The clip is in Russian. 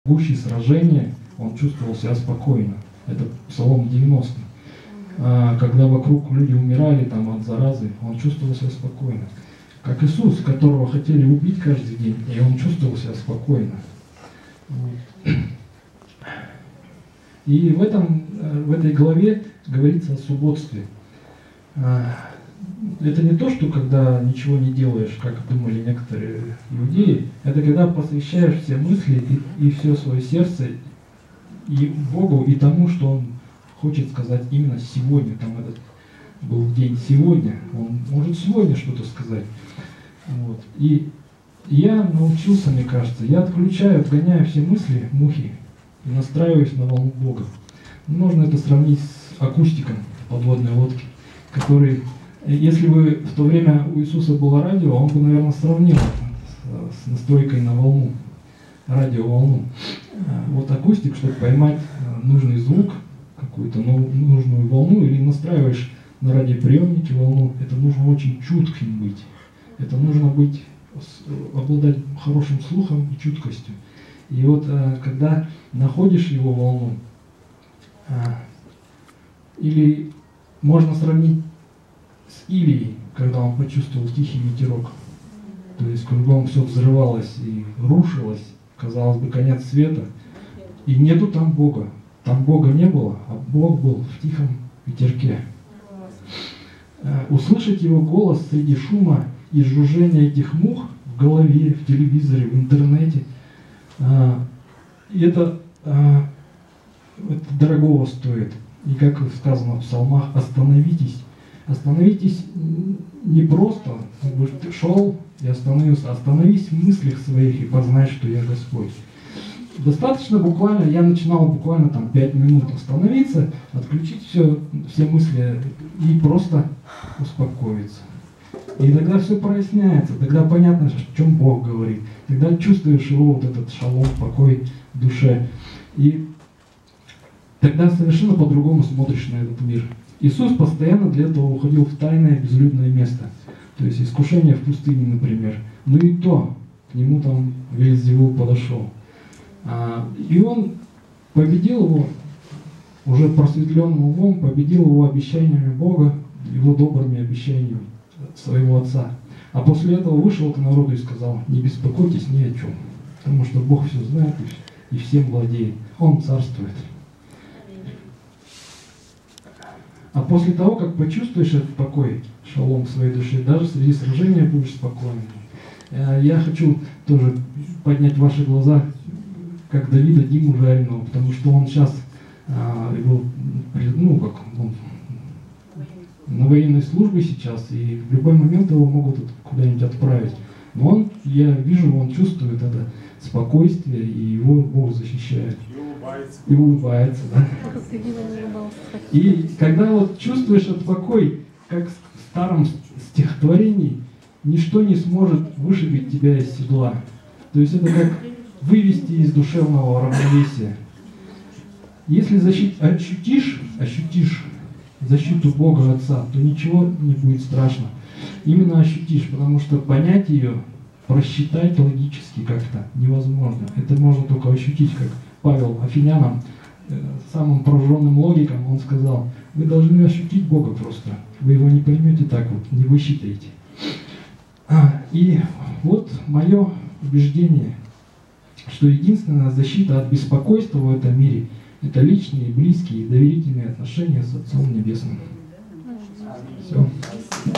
гуще сражения он чувствовал себя спокойно. Это Псалом 90. Когда вокруг люди умирали там от заразы, он чувствовал себя спокойно. Как Иисус, которого хотели убить каждый день, и он чувствовал себя спокойно. И в этой главе говорится о субботстве. Это не то, что когда ничего не делаешь, как думали некоторые иудеи, это когда посвящаешь все мысли и все свое сердце и Богу, и тому, что Он хочет сказать именно сегодня. Там этот был день сегодня, Он может сегодня что-то сказать. Вот. И я научился, мне кажется, я отгоняю все мысли, мухи, и настраиваюсь на волну Бога. Можно это сравнить с акустиком подводной лодки, который, если бы в то время у Иисуса было радио, он бы, наверное, сравнил с настройкой на волну, радиоволну. Вот акустик, чтобы поймать нужный звук, какую-то нужную волну, или настраиваешь на радиоприемнике волну, это нужно очень чутким быть. Это нужно обладать хорошим слухом и чуткостью. И вот когда находишь его волну, или можно сравнить с Илией, когда он почувствовал тихий ветерок. То есть кругом все взрывалось и рушилось, казалось бы, конец света. И нету там Бога. Там Бога не было, а Бог был в тихом ветерке. Услышать его голос среди шума и жужжения этих мух в голове, в телевизоре, в интернете, это дорогого стоит. И как сказано в псалмах, остановитесь. Остановитесь не просто, ты шел и остановился, остановись в мыслях своих и познай, что я Господь. Достаточно буквально, я начинал буквально там 5 минут остановиться, отключить все мысли и просто успокоиться. И тогда все проясняется, тогда понятно, о чем Бог говорит. Тогда чувствуешь его вот этот шалом, покой в душе. И тогда совершенно по-другому смотришь на этот мир. Иисус постоянно для этого уходил в тайное безлюдное место. То есть искушение в пустыне, например. Ну и то, к нему там Вельзевул подошел. И он победил его, уже просветленным умом, победил его обещаниями Бога, его добрыми обещаниями своего Отца. А после этого вышел к народу и сказал: не беспокойтесь ни о чем, потому что Бог все знает и всем владеет. Он царствует. А после того, как почувствуешь этот покой, шалом в своей душе, даже среди сражения будешь спокойным. Я хочу тоже поднять ваши глаза, как Давида Диму Жариного, потому что он сейчас его, он на военной службе сейчас, и в любой момент его могут куда-нибудь отправить. Но я вижу, он чувствует это спокойствие, и его Бог защищает. И улыбается, да. И когда вот чувствуешь этот покой, как в старом стихотворении, ничто не сможет вышибить тебя из седла. То есть это как вывести из душевного равновесия. Если ощутишь защиту Бога Отца, то ничего не будет страшно. Именно ощутишь, потому что понять ее, просчитать логически как-то невозможно. Это можно только ощутить, как Павел Афинянам, самым прожженным логиком, он сказал: вы должны ощутить Бога просто. Вы его не поймете так вот, не высчитаете. И вот мое убеждение, что единственная защита от беспокойства в этом мире – это личные, близкие, доверительные отношения с Отцом Небесным. Все.